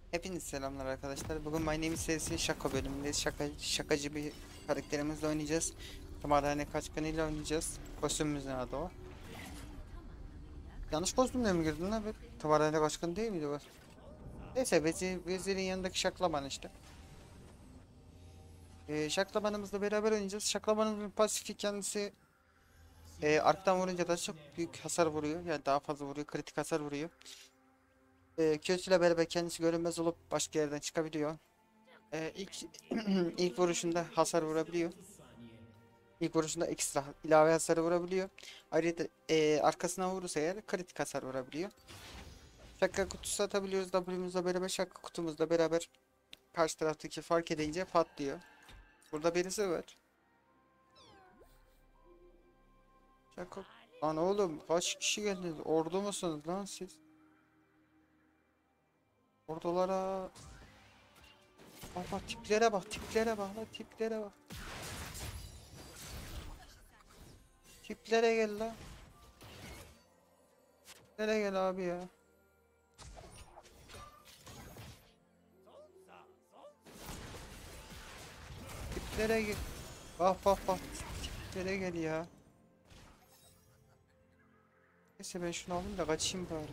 Hepiniz selamlar arkadaşlar. Bugün My Name is serisi şaka bölümündeyiz. Şakacı bir karakterimizle oynayacağız. Tımarhane kaçkınıyla oynayacağız. Kostümümüzün adı o. Yanlış kostümle mi girdin lan? Tımarhane kaçkın değil miydi bu? Neyse vezirin yanındaki şaklaban işte. Şaklabanımızla beraber oynayacağız. Şaklabanımızın pasifi kendisi arkadan vurunca da çok büyük hasar vuruyor. Yani daha fazla vuruyor. Kritik hasar vuruyor. Q'suyla beraber kendisi görünmez olup başka yerden çıkabiliyor. İlk ilk vuruşunda hasar vurabiliyor. İlk vuruşunda ekstra ilave hasar vurabiliyor. Ayrıca arkasına vurursa eğer kritik hasar vurabiliyor. Şaka kutusu atabiliyoruz. W'muzla beraber şaka kutumuzla beraber karşı taraftaki fark edince patlıyor. Burada birisi var. Şaka. Lan oğlum kaç kişi geldiniz? Ordu musunuz lan siz? Ordulara bak bak tiplere bak tiplere bak lan tiplere bak. Tiplere gel lan. Tiplere gel abi ya. Tiplere gel. Bak bak bak. Tiplere gel ya. Neyse ben şunu alayım da kaçayım bari.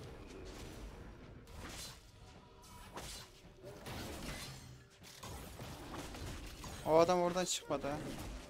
O adam oradan çıkmadı ha.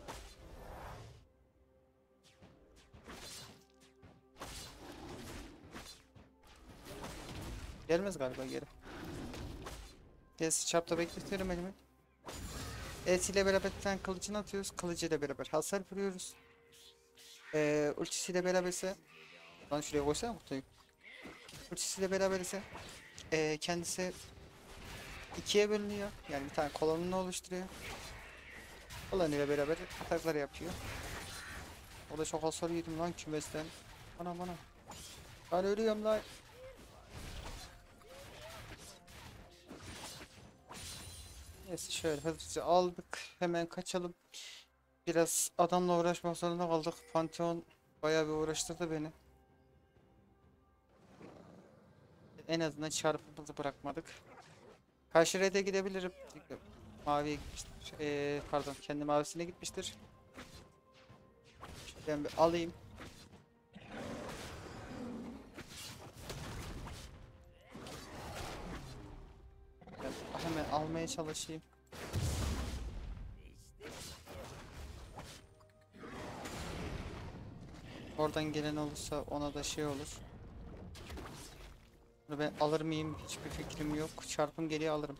Gelmez galiba geri. Gelsi çapta bekletiyorum elimi. Ile beraber bir tane kılıcını atıyoruz. Kılıcıyla beraber hasar vuruyoruz. Ultisiyle beraber ise lan şuraya koysana kutuyu. Ultisiyle beraber ise kendisi ikiye bölünüyor. Yani bir tane kolonunu oluşturuyor. Kolonuyla beraber ataklar yapıyor. O da çok hasar yedim lan kümesten. Bana. Ben ölüyorum lan. Neyse şöyle hızlıca aldık. Hemen kaçalım. Biraz adamla uğraşmak zorunda kaldık. Pantheon bayağı bir uğraştırdı beni. En azından çarpımızı bırakmadık. Karşı red'e gidebilirim. Maviye gitmiştir. Pardon kendi mavisine gitmiştir. Ben bir alayım. Ben hemen almaya çalışayım. Oradan gelen olursa ona da şey olur. Bunu ben alır mıyım hiçbir fikrim yok. Çarpım geriye alırım.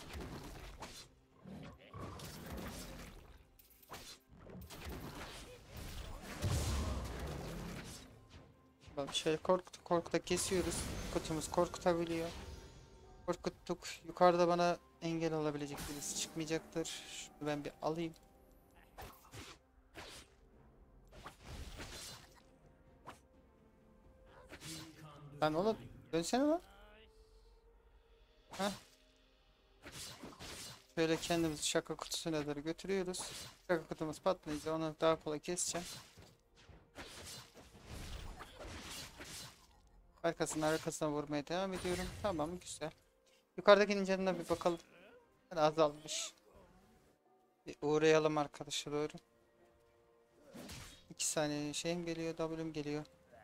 Bak şöyle korkuta kesiyoruz. Kutumuz korkutabiliyor. Korkuttuk. Yukarıda bana engel olabilecek birisi çıkmayacaktır. Şunu ben bir alayım. Ben oğlum dönsene lan. Heh. Şöyle kendimizi şaka kutusuna doğru götürüyoruz. Şaka kutumuz patlayınca onu daha kolay keseceğim. Arkasına vurmaya devam ediyorum. Tamam güzel. Yukarıdaki canına bir bakalım. Yani azalmış. Bir uğrayalım arkadaşa doğru. 2 saniye şeyim geliyor, W'm geliyor.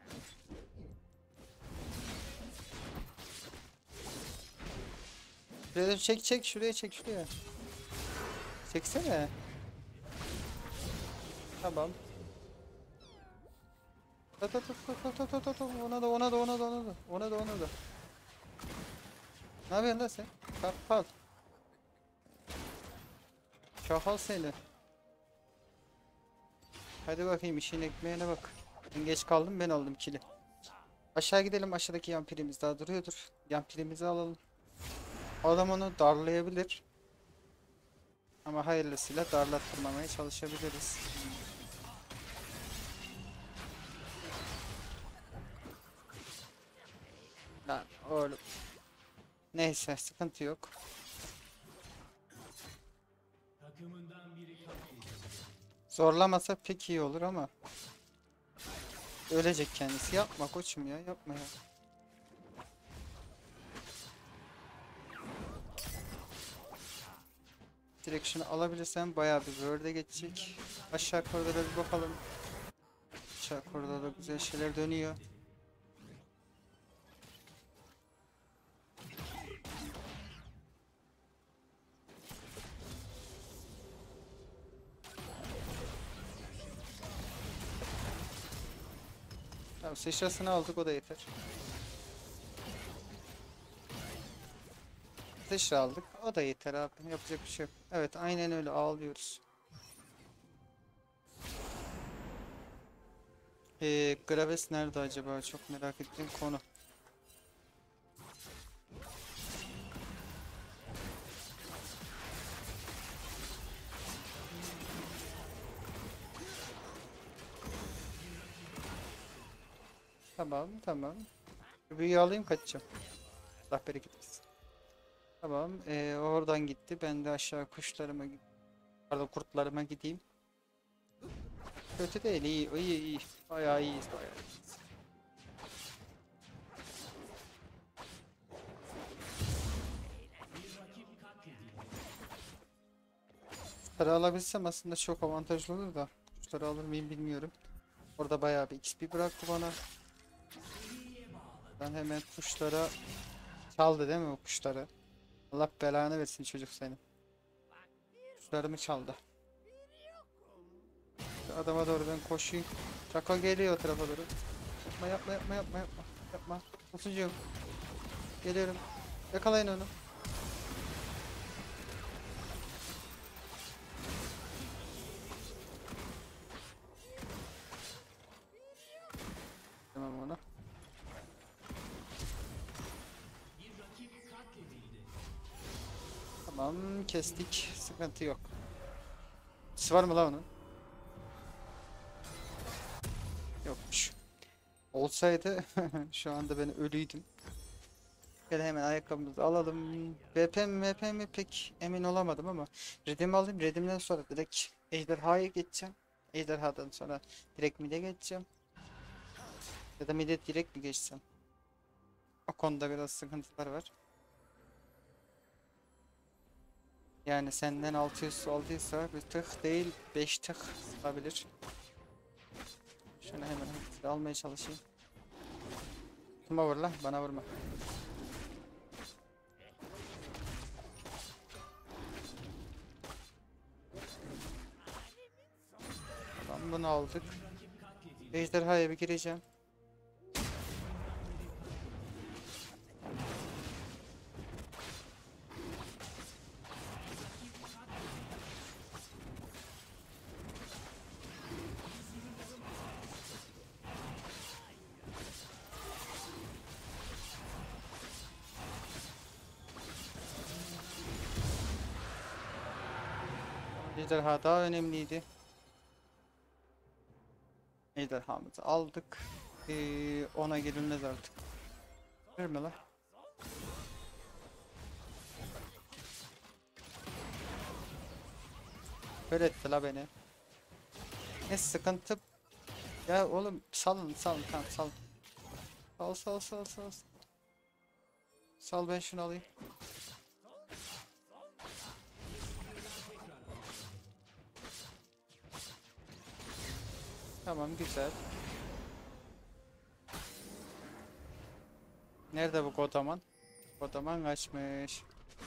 Şuraya çek şuraya çek şuraya. Çeksene. Tamam. Ta. Ona da. Ne yapıyorsun lan sen? Kapal. Çakal seni. Hadi bakayım işin ekmeğine bak. Ben geç kaldım ben aldım kili. Aşağı gidelim aşağıdaki yampirimiz daha duruyordur. Yampirimizi alalım. Adam onu darlayabilir. Ama hayırlısıyla darlattırmamaya çalışabiliriz. Lan oğlum. Neyse sıkıntı yok. Zorlamasa pek iyi olur ama. Ölecek kendisi. Yapma koçum ya yapma ya. Direkt şunu alabilirsem bayağı bir word'e geçecek. Aşağı koridora bir bakalım. Aşağı koridorda güzel şeyler dönüyor. Tamam, sıçrasını aldık, o da yeter. Sıçra aldık, o da yeter abi. Yapacak bir şey yok. Evet, aynen öyle ağlıyoruz. Graves nerede acaba? Çok merak ettiğim konu. Tamam, tamam. Büyüyü alayım, kaçacağım. Allah bereket versin. Tamam, oradan gitti. Ben de aşağı kuşlarıma, pardon, kurtlarıma gideyim. Kötü değil, iyi, iyi, iyi. Bayağı iyiyiz, bayağı iyiyiz. Kuşları alabilsem aslında çok avantajlı olur da. Kuşları alır mıyım bilmiyorum. Orada bayağı bir XP bıraktı bana. Ben hemen kuşlara çaldı değil mi o kuşları? Allah belanı versin çocuk seni. Kuşlarımı çaldı. Şu adama doğru ben koşayım. Çako geliyor o tarafa doğru. Yapma yapma yapma yapma yapma. Yapma. Usucuğum. Geliyorum. Yakalayın onu. Tamam onu. Tamam, kestik. Sıkıntı yok. Sisi var mı la onun? Yokmuş. Olsaydı şu anda ben ölüydüm. Gel hemen ayakkabımızı alalım. BP mi MP mi pek emin olamadım ama Redim'i alayım. Redim'den sonra direkt Ejderha'ya geçeceğim. Ejderha'dan sonra direkt mid'e geçeceğim. Ya da mid'e direkt mi geçsem? O konuda biraz sıkıntılar var. Yani senden 600 olduysa bir tık değil 5 tık olabilir. Şunu hemen hızlıca almaya çalışayım. Kime vur lan? Bana vurma. Tamam, bunu aldık. Ejderhaya bir gireceğim. Ejderha daha önemliydi. Ejderhamızı aldık. Ona girilmez artık. Verme la. Böyle etti la beni. Ne sıkıntı. Ya oğlum salın salın, tamam sal. Sal sal sal sal. Sal, ben şunu alayım. Tamam, güzel. Nerede bu Godaman? Godaman kaçmış.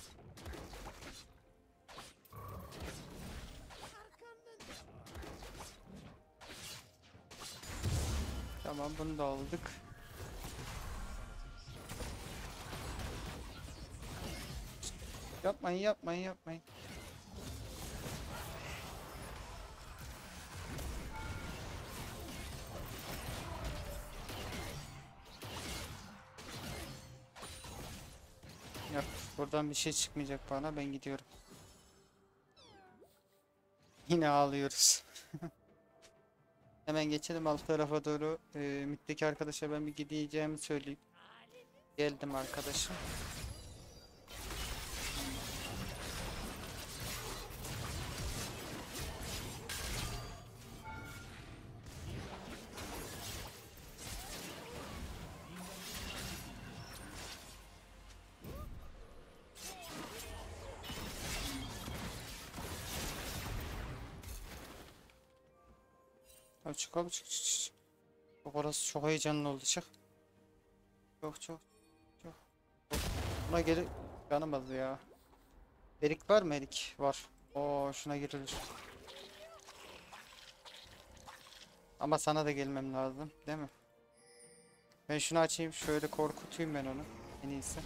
Tamam, bunu da aldık. Yapmayın yapmayın yapmayın. Yok, buradan bir şey çıkmayacak bana, ben gidiyorum. Yine ağlıyoruz. Hemen geçelim alt tarafa doğru. Mid'deki arkadaşa ben bir gideceğimi söyleyeyim. Geldim arkadaşım. Abi çık abi çık çık çık. Bak orası çok heyecanlı oldu çık. Çok çok çok. Buna geri yanamadı ya. Erik var mı erik? Var. Oo şuna girilir. Ama sana da gelmem lazım değil mi? Ben şunu açayım şöyle korkutayım ben onu. En iyisi.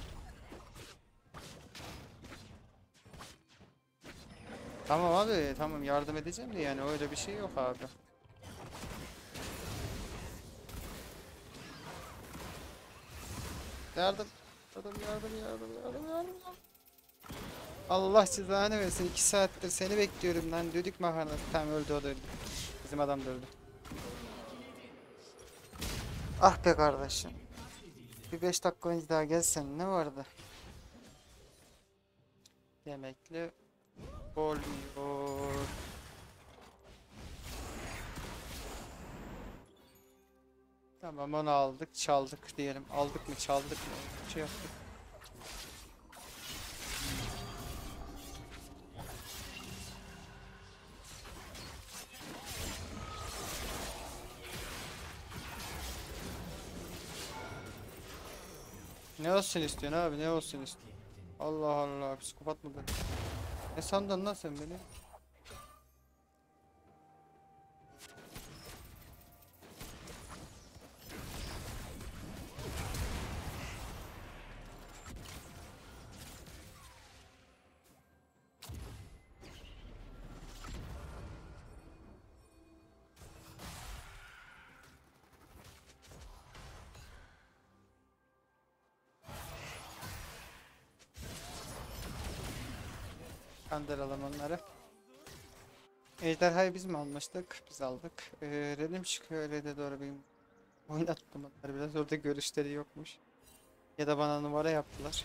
Tamam abi tamam yardım edeceğim de yani öyle bir şey yok abi. Yardım. Yardım. Allah cezanı versin 2 saattir seni bekliyorum lan düdük makarnası. Tamam öldü o da öldü. Bizim adam da öldü. Ah be kardeşim. Bir 5 dakika önce daha gelsen ne vardı? Yemekli oluyor. Tamam onu aldık çaldık diyelim. Aldık mı çaldık mı? Bir şey yaptık. Ne olsun istiyorsun abi ne olsun istiyorsun? Allah Allah psikopat mı ben? Ne sandın lan sen beni? Kandıralım onları. Ejderhayı biz mi almıştık? Biz aldık. Redim çıkıyor Red'e doğru benim oynattım onları biraz orada görüşleri yokmuş. Ya da bana numara yaptılar.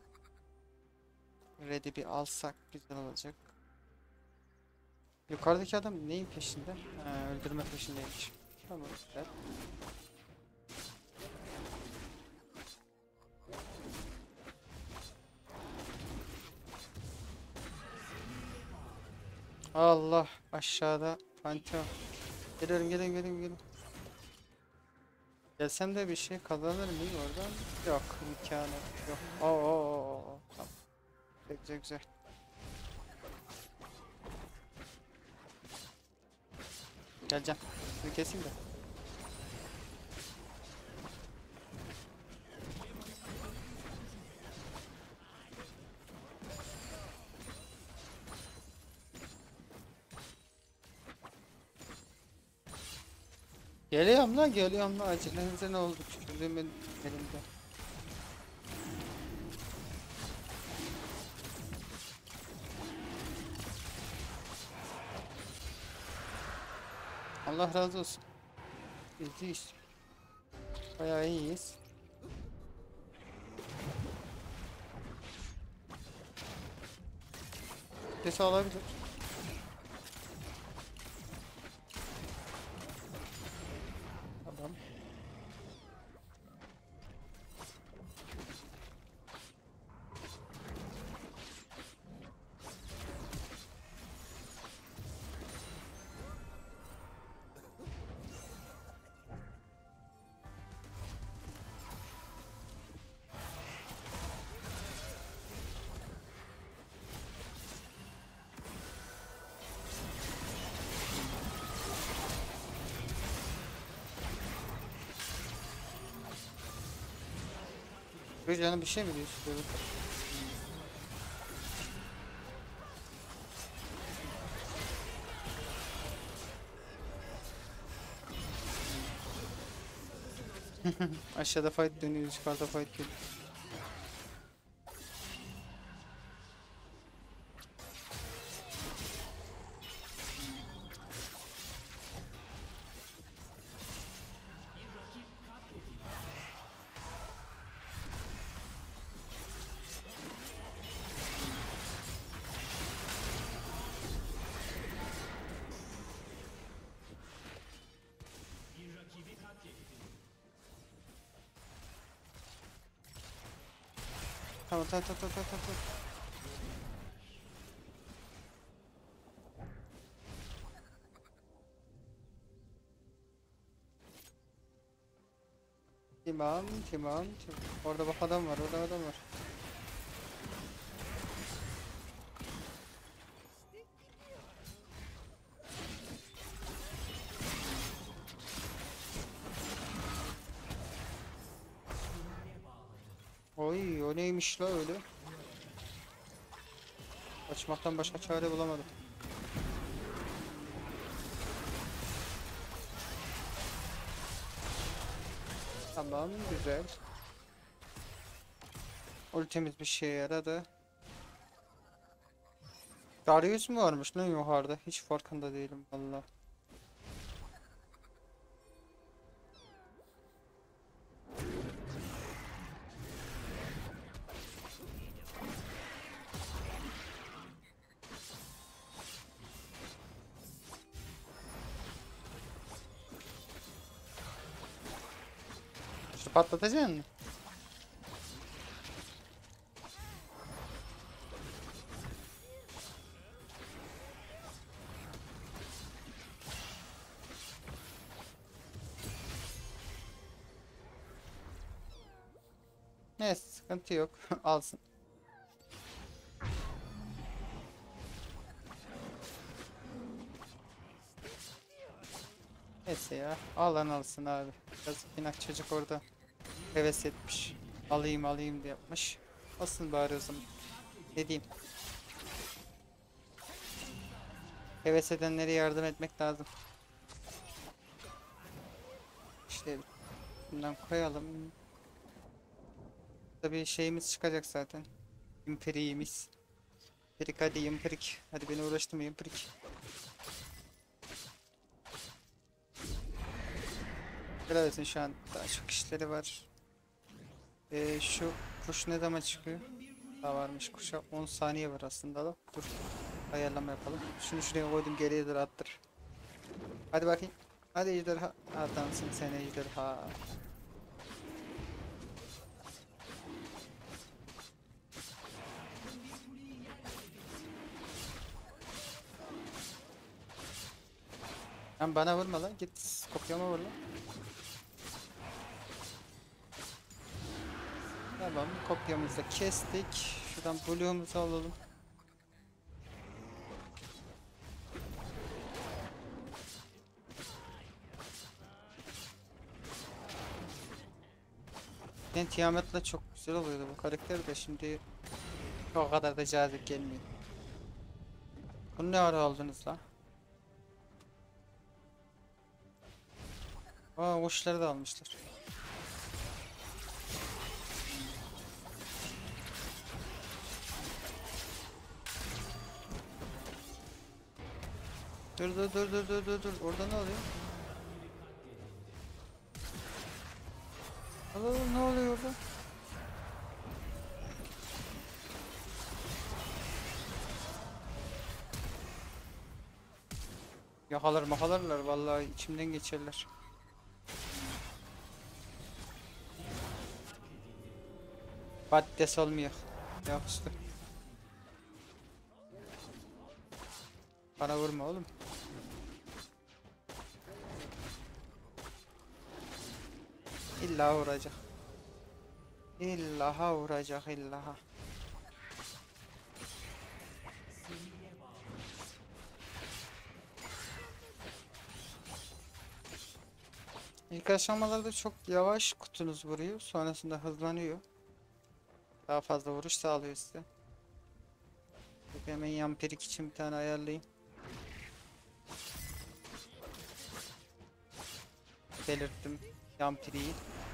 Red'i bir alsak güzel olacak. Yukarıdaki adam neyin peşinde? Ha, öldürme peşindeymiş. Tamam güzel. Allah aşağıda Pantheon. Geliyorum geliyorum. Gelsem de bir şey kazanır mıyım oradan? Yok imkanı yok. Oo. Tamam. Güzel. Geleceğim. Sizi keseyim de. Geliyorum lan acelenize ne oldu? Tükürdüğümün elimde. Allah razı olsun. İyiyiz. Bayağı iyiyiz. Sesi alabilir. Tamam. Bir canım bir şey mi diyorsun? Böyle? Aşağıda fight dönüyor, yukarıda fight dönüyor. Tamam. Tamam, tamam. Orada bak adam var, orada adam var. Oy, o neymiş la öyle? Kaçmaktan başka çare bulamadım. Tamam, güzel. Ultimiz bir şeye yaradı. Darius mu varmış lan yukarıda? Hiç farkında değilim valla. Şu patlatacaksın mı? Neyse, sıkıntı yok. Alsın. Neyse ya. Alan alsın abi. Yazık inak çocuk orada heves etmiş. Alayım alayım diye yapmış. Alsın bari o zaman. Ne diyeyim? Heves edenlere yardım etmek lazım. İşte bundan koyalım. Tabii şeyimiz çıkacak zaten. İmperiğimiz. İmperik hadi imperik. Hadi beni uğraştırma imperik. Helal olsun, şu an daha çok işleri var. Şu kuş ne zaman çıkıyor? Daha varmış kuşa 10 saniye var aslında da. Dur ayarlama yapalım. Şunu şuraya koydum, geriye dur attır. Hadi bakayım. Hadi ejderha. Adamsın sen ejderha. Lan bana vurma lan, git kopyama vur lan. Tamam, kopyamızı da kestik. Şuradan blue'umuzu alalım. Yani Tiamat'la çok güzel oluyordu bu karakter de, şimdi o kadar da cazip gelmiyor. Bunu ne ara aldınız la? Aa, kuşları da almışlar. Dur. Orada ne oluyor? Allah, ne oluyor orada? Yakalarlar vallahi, içimden geçerler. Patates olmuyor. Yakıştı. Bana vurma oğlum. İlla vuracak. İllaha vuracak illaha. İlk aşamalarda çok yavaş kutunuz vuruyor. Sonrasında hızlanıyor. Daha fazla vuruş sağlıyor size. Hemen yampirik için bir tane ayarlayayım. Belirttim yampiriyi.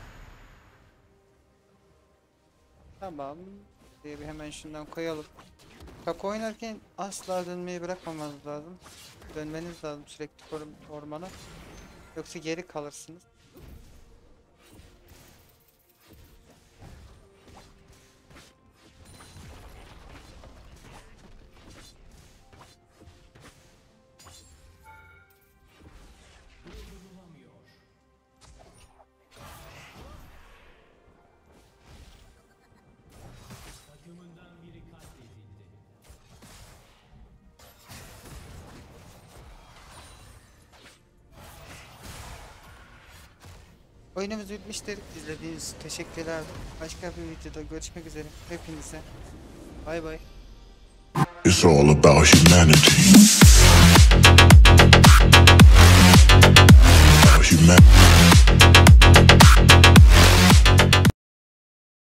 Tamam. Bir hemen şundan koyalım. Bak, oynarken asla dönmeyi bırakmamanız lazım. Dönmeniz lazım sürekli ormana. Yoksa geri kalırsınız. Oyunumuz bitmiştir. İzlediğiniz için teşekkürler. Başka bir videoda görüşmek üzere. Hepinize bay bay. It's all about humanity.